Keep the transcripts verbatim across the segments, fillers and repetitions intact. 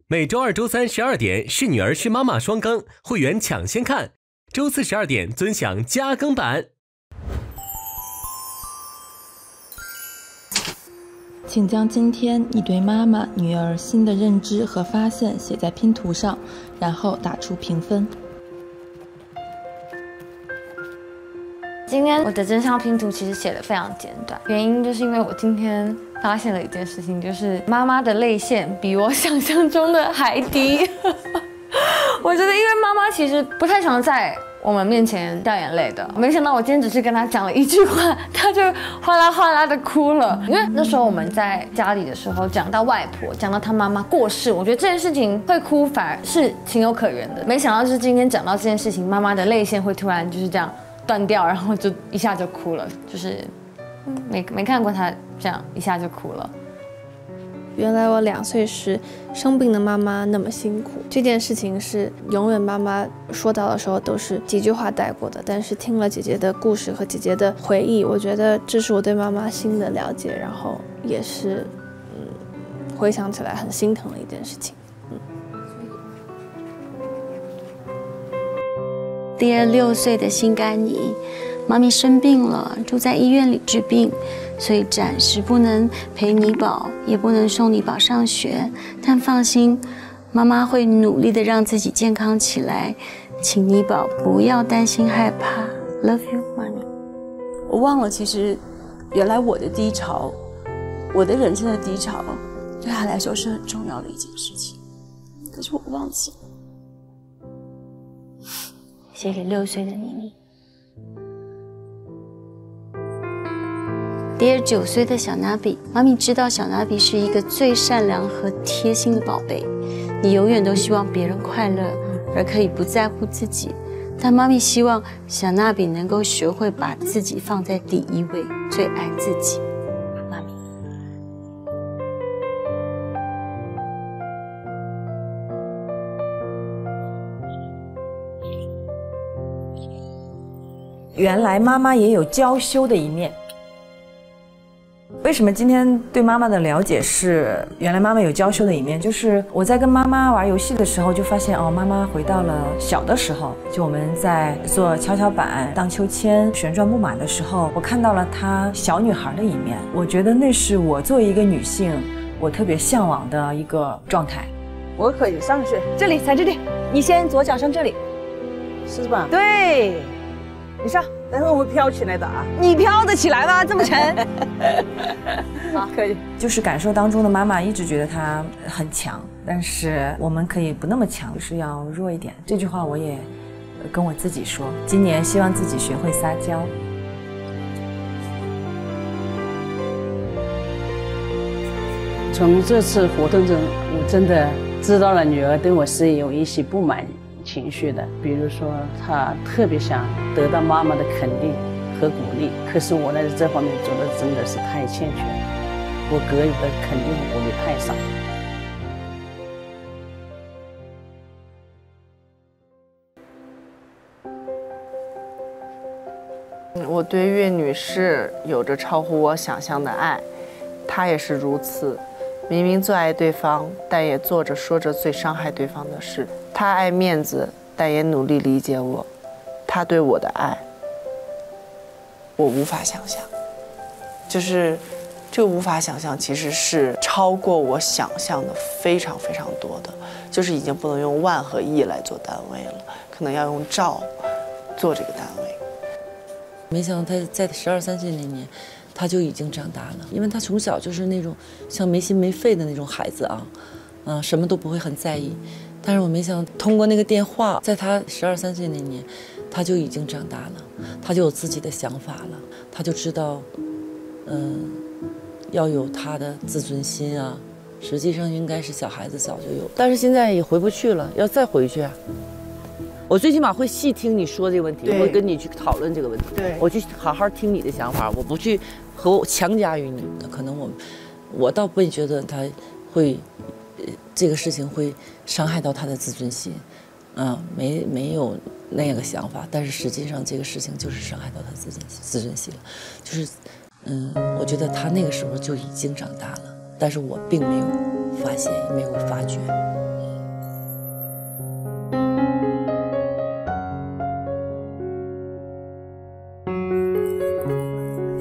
每周二、周三十二点是女儿是妈妈双更，会员抢先看；周四十二点尊享加更版。 请将今天你对妈妈、女儿新的认知和发现写在拼图上，然后打出评分。 今天我的真相拼图其实写得非常简短，原因就是因为我今天发现了一件事情，就是妈妈的泪腺比我想象中的还低。我觉得，因为妈妈其实不太常在我们面前掉眼泪的，没想到我今天只是跟她讲了一句话，她就哗啦哗啦的哭了。因为那时候我们在家里的时候讲到外婆，讲到她妈妈过世，我觉得这件事情会哭反而是情有可原的。没想到就是今天讲到这件事情，妈妈的泪腺会突然就是这样断掉，然后就一下就哭了，就是没没看过她这样一下就哭了。 原来我两岁时生病的妈妈那么辛苦，这件事情是永远妈妈说到的时候都是几句话带过的，但是听了姐姐的故事和姐姐的回忆，我觉得这是我对妈妈新的了解，然后也是嗯回想起来很心疼的一件事情。嗯。 爹六岁的心肝妮，妈咪生病了，住在医院里治病。所以暂时不能陪妮宝，也不能送妮宝上学。但放心，妈妈会努力的让自己健康起来，请妮宝不要担心害怕。Love you， 妈咪。 我忘了，其实原来我的低潮，我的人生的低潮，对他来说是很重要的一件事情。可是我忘记了。 写给六岁的妮妮。Dear 九岁的小娜比，妈咪知道小娜比是一个最善良和贴心的宝贝，你永远都希望别人快乐，而可以不在乎自己。但妈咪希望小娜比能够学会把自己放在第一位，最爱自己。妈咪。 原来妈妈也有娇羞的一面。为什么今天对妈妈的了解是原来妈妈有娇羞的一面？就是我在跟妈妈玩游戏的时候，就发现哦，妈妈回到了小的时候，就我们在做跷跷板、荡秋千、旋转木马的时候，我看到了她小女孩的一面。我觉得那是我作为一个女性，我特别向往的一个状态。 我可以上去，这里踩这里，你先左脚上这里，是吧？对，你上。待会儿我会飘起来的啊！你飘得起来吗？这么沉？好，可以。 就是感受当中的妈妈一直觉得她很强，但是我们可以不那么强，就是要弱一点。这句话我也跟我自己说。今年希望自己学会撒娇。 从这次活动中，我真的知道了女儿对我是有一些不满情绪的，比如说她特别想得到妈妈的肯定和鼓励，可是我在这方面做的真的是太欠缺，我给予的肯定和鼓励太少。 我对岳女士有着超乎我想象的爱，她也是如此。明明最爱对方，但也做着说着最伤害对方的事。他爱面子，但也努力理解我。他对我的爱，我无法想象。就是这个无法想象，其实是超过我想象的非常非常多的。就是已经不能用万和亿来做单位了，可能要用兆做这个单位。 没想到他在十二三岁那年。他就已经长大了，因为他从小就是那种像没心没肺的那种孩子啊，嗯、呃，什么都不会很在意。但是我没想到通过那个电话，在他十二三岁那年，他就已经长大了，他就有自己的想法了，他就知道，嗯、呃，要有他的自尊心啊。实际上应该是小孩子早就有，但是现在也回不去了，要再回去。我最起码会细听你说这个问题，我会跟你去讨论这个问题。对，我去好好听你的想法，我不去和我强加于你。可能我，我倒不会觉得他会，呃，这个事情会伤害到他的自尊心，嗯、呃，没没有那个想法。但是实际上这个事情就是伤害到他自尊自尊心了，就是，嗯，我觉得他那个时候就已经长大了，但是我并没有发现，也没有发觉。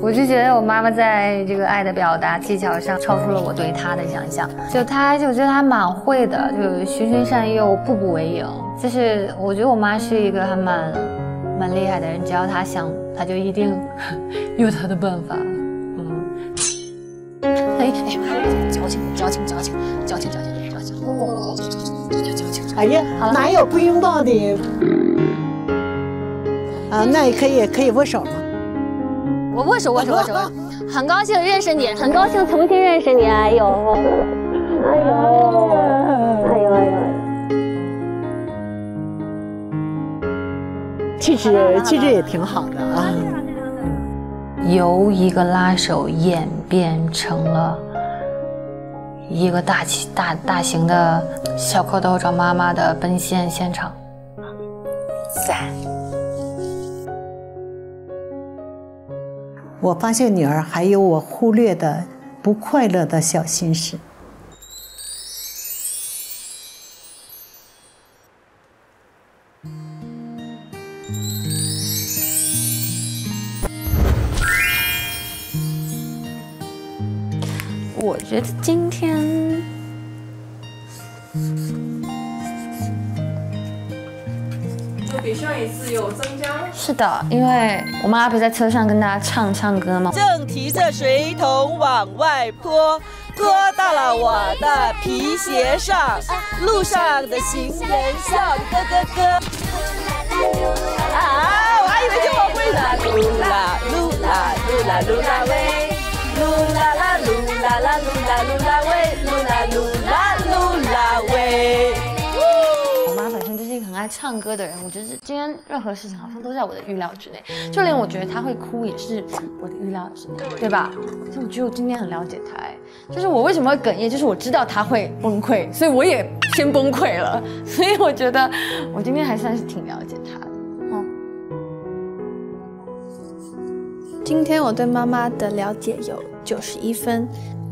我就觉得我妈妈在这个爱的表达技巧上超出了我对她的想象。就她，就我觉得她蛮会的，就循循善诱，步步为营。就是我觉得我妈是一个还蛮蛮厉害的人，只要她想，她就一定有她的办法。嗯。哎哎，矫情矫情矫情矫情矫情矫情，哦，矫情。 哎呀，哪有不拥抱的？啊，那也可以，可以握手吗？ 我握手，握手，握手，很高兴认识你，很高兴重新认识你。哎呦，哎呦，哎呦，哎呦， 气质，气质也挺好的啊。 由一个拉手演变成了一个大起大大型的小蝌蚪找妈妈的奔现现场。赞。 我发现女儿还有我忽略的不快乐的小心事。 我觉得今天就比上一次有增加。 是的，因为我妈不是在车上跟大家唱唱歌吗？ 正提着水桶往外泼，泼到了我的皮鞋上，路上的行人笑咯咯咯。啊，我还以为就我会了。噜啦噜啦噜啦噜啦喂，噜啦啦噜啦啦噜啦噜啦喂，噜啦噜啦噜啦喂。 我妈本身就是一个很爱唱歌的人，我觉得今天任何事情好像都在我的预料之内，就连我觉得她会哭也是我的预料之内，对吧？所以我觉得我今天很了解她，哎，就是我为什么会哽咽，就是我知道她会崩溃，所以我也先崩溃了，所以我觉得我今天还算是挺了解她的。嗯， 今天我对妈妈的了解有九十一分，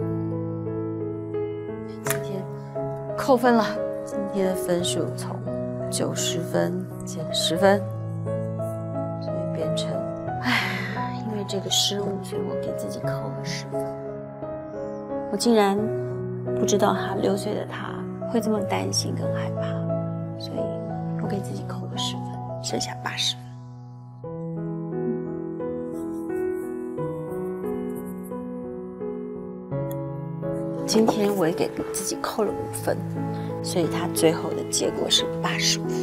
今天扣分了。 今天的分数从九十分减十分，所以变成，唉，因为这个失误，所以我给自己扣了十分。我竟然不知道他六岁的他会这么担心跟害怕，所以我给自己扣了十分，剩下八十分。今天我也给自己扣了五分。所以他最后的结果是八十五。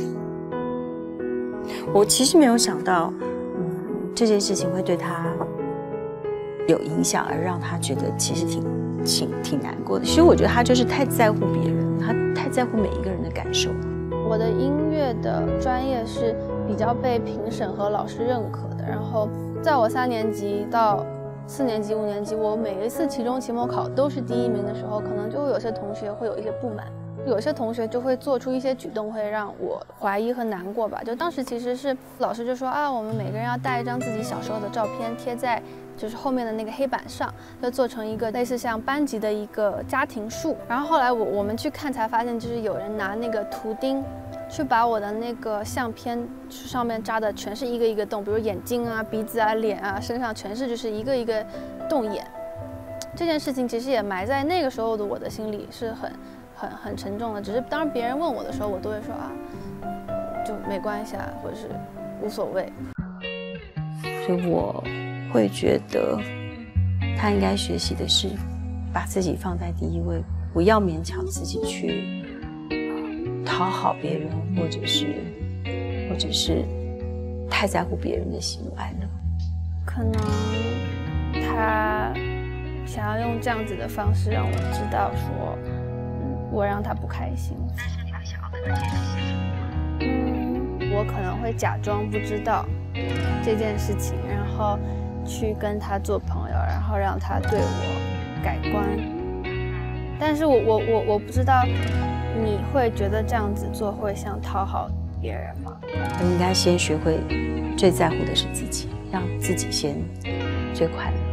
我其实没有想到，嗯，这件事情会对他有影响，而让他觉得其实挺挺挺难过的。其实我觉得他就是太在乎别人，他太在乎每一个人的感受。 我的音乐的专业是比较被评审和老师认可的，然后在我三年级到四年级、五年级，我每一次期中、期末考都是第一名的时候，可能就会有些同学会有一些不满。有些同学就会做出一些举动，会让我怀疑和难过吧。就当时其实是老师就说啊，我们每个人要带一张自己小时候的照片，贴在就是后面的那个黑板上，就做成一个类似像班级的一个家庭树。然后后来我我们去看才发现，就是有人拿那个图钉去把我的那个相片上面扎的全是一个一个洞，比如眼睛啊、鼻子啊、脸啊、身上全是就是一个一个洞眼。这件事情其实也埋在那个时候的我的心里是很。很很沉重的，只是当别人问我的时候，我都会说啊，就没关系啊，或者是无所谓。 所以我会觉得，他应该学习的是把自己放在第一位，不要勉强自己去讨好别人，或者是或者是太在乎别人的喜怒哀乐。 可能他想要用这样子的方式让我知道说。我让他不开心。那是你们想要跟他解释事情吗？嗯，我可能会假装不知道这件事情，然后去跟他做朋友，然后让他对我改观。但是我我我我不知道你会觉得这样子做会像讨好别人吗？ 我应该先学会最在乎的是自己，让自己先最快乐。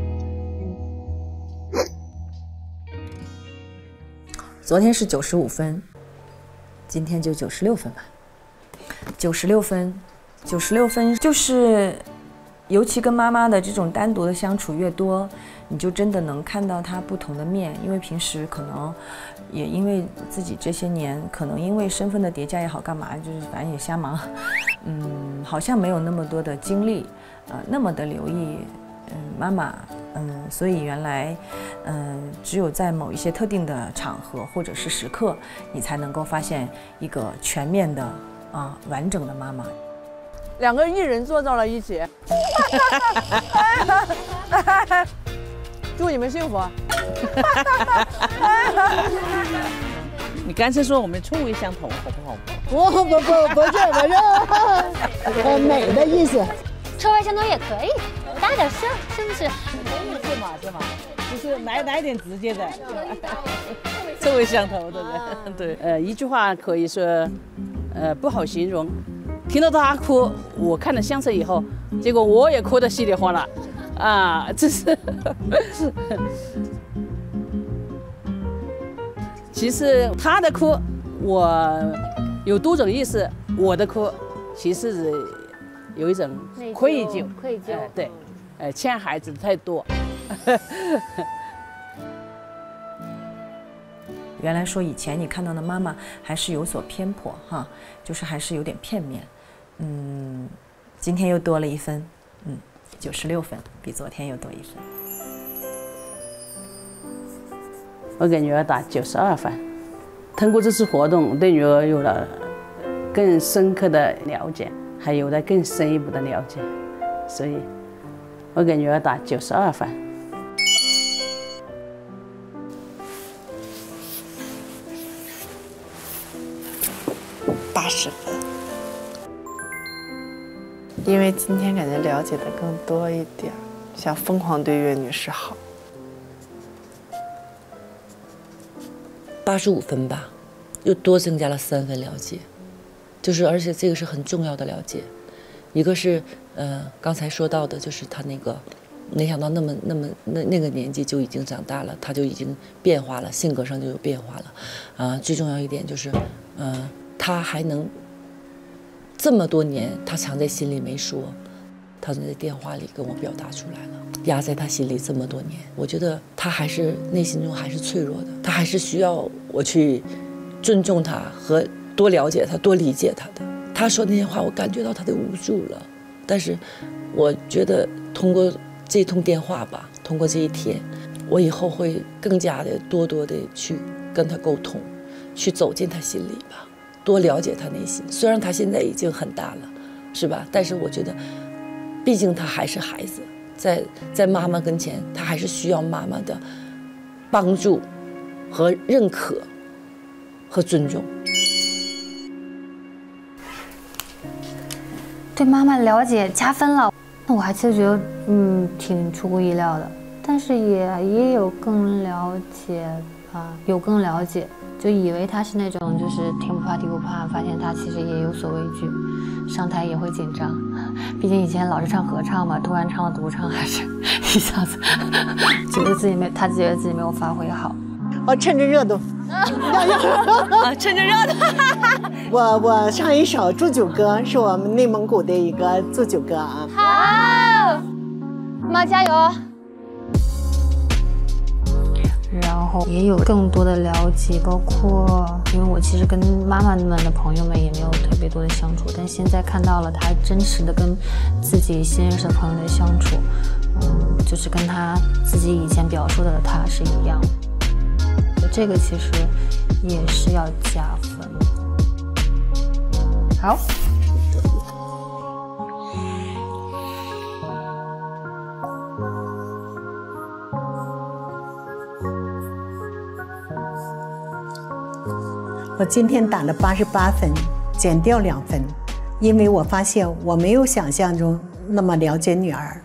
昨天是九十五分，今天就九十六分吧。九十六分，九十六分就是尤其跟妈妈的这种单独的相处越多，你就真的能看到她不同的面。因为平时可能也因为自己这些年，可能因为身份的叠加也好，干嘛就是反正也瞎忙，嗯，好像没有那么多的精力，呃，那么的留意，嗯，妈妈，嗯，所以原来，嗯，只有在某一些特定的场合或者是时刻，你才能够发现一个全面的啊完整的妈妈。 两个艺人坐到了一起，祝你们幸福。 你干脆说我们臭味相投，好不好？ 不不不不是不是，呃，美的意思。 臭味相投也可以，大点声，是不是？ 是嘛是嘛，就是来来点直接的，臭味相投，对不对？对，呃，一句话可以说，呃，不好形容。听到他哭，我看了相册以后，结果我也哭得稀里哗啦，啊，这是。其实他的哭，我有多种意思。我的哭，其实是有一种愧疚， 愧疚， 呃、对，呃，欠孩子太多。 原来说以前你看到的妈妈还是有所偏颇哈，就是还是有点片面。嗯，今天又多了一分，嗯，九十六分，比昨天又多一分。 我给女儿打九十二分。通过这次活动，对女儿有了更深刻的了解，还有了更深一步的了解，所以我给女儿打九十二分。 八十分。因为今天感觉了解的更多一点，想疯狂对岳女士好。 八十五分吧，又多增加了三分了解，就是而且这个是很重要的了解，一个是呃刚才说到的，就是他那个没想到那么那么那那个年纪就已经长大了，他就已经变化了，性格上就有变化了，啊、呃，最重要一点就是，呃，他还能这么多年他藏在心里没说，他在电话里跟我表达出来了。压在他心里这么多年，我觉得他还是内心中还是脆弱的，他还是需要我去尊重他和多了解他、多理解他的。他说那些话，我感觉到他的无助了。但是，我觉得通过这通电话吧，通过这一天，我以后会更加的多多的去跟他沟通，去走进他心里吧，多了解他内心。虽然他现在已经很大了，是吧？但是我觉得，毕竟他还是孩子。在在妈妈跟前，他还是需要妈妈的帮助和认可和尊重。 对妈妈了解加分了，那我还其实觉得嗯挺出乎意料的，但是也也有更了解啊，有更了解，就以为他是那种就是天不怕地不怕，发现他其实也有所畏惧，上台也会紧张。毕竟以前老是唱合唱嘛，突然唱了独唱，还是一下子觉得自己没，他觉得自己没有发挥好。 我趁着热度，要要啊，趁着热度。 我我唱一首祝酒歌，是我们内蒙古的一个祝酒歌啊。 好，妈加油！ 然后也有更多的了解，包括因为我其实跟妈妈们的朋友们也没有特别多的相处，但现在看到了她真实的跟自己新认识的朋友的相处，嗯，就是跟她自己以前表述的她是一样的，这个其实也是要加分。好。 我今天打了八十八分，减掉两分，因为我发现我没有想象中那么了解女儿。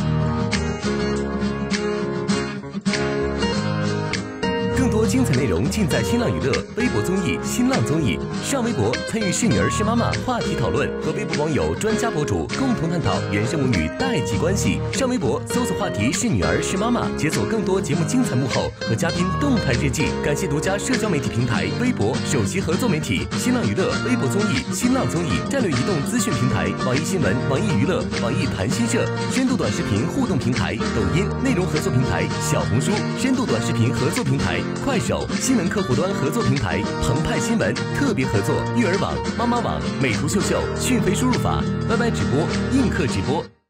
精彩内容尽在新浪娱乐微博综艺、新浪综艺。上微博参与是女儿是妈妈话题讨论，和微博网友、专家博主共同探讨原生母女代际关系。上微博搜索话题是女儿是妈妈，解锁更多节目精彩幕后和嘉宾动态日记。感谢独家社交媒体平台微博首席合作媒体新浪娱乐微博综艺、新浪综艺战略移动资讯平台网易新闻、网易娱乐、网易谈新社深度短视频互动平台抖音内容合作平台小红书深度短视频合作平台快手新闻客户端合作平台澎湃新闻特别合作育儿网、妈妈网、美图秀秀讯飞输入法 Y Y 直播映客直播。